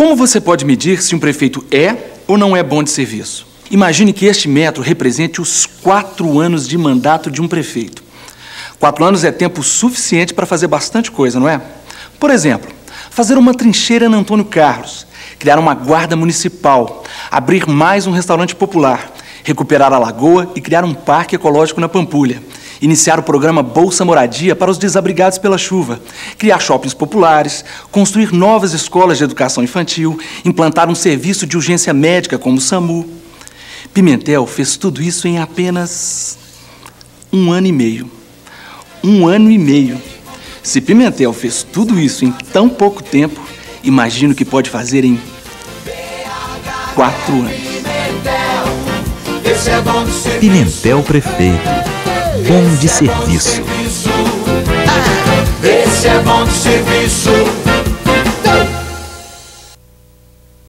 Como você pode medir se um prefeito é ou não é bom de serviço? Imagine que este metro represente os 4 anos de mandato de um prefeito. 4 anos é tempo suficiente para fazer bastante coisa, não é? Por exemplo, fazer uma trincheira na Antônio Carlos, criar uma guarda municipal, abrir mais um restaurante popular, recuperar a lagoa e criar um parque ecológico na Pampulha, iniciar o programa Bolsa Moradia para os desabrigados pela chuva, criar shoppings populares, construir novas escolas de educação infantil, implantar um serviço de urgência médica como o SAMU. Pimentel fez tudo isso em apenas 1 ano e meio. 1 ano e meio. Se Pimentel fez tudo isso em tão pouco tempo, imagino que pode fazer em 4 anos. Pimentel Prefeito. Bom de serviço. Esse é bom de serviço.